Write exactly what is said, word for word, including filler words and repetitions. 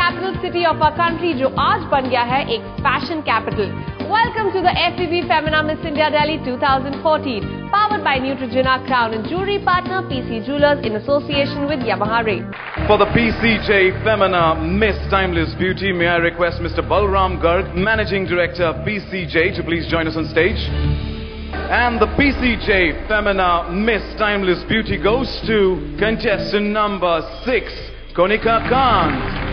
capital city of our country जो आज बन गया है एक fashion capital. Welcome to the F E B Femina Miss India Delhi twenty fourteen, powered by Neutrogena Crown and Jewelry partner P C Jewelers in association with Yamaha Ray. For the P C J Femina Miss Timeless Beauty, may I request Mister Balram Garg, Managing Director P C J, to please join us on stage. And the P C J Femina Miss Timeless Beauty goes to contestant number six, Konika Khan.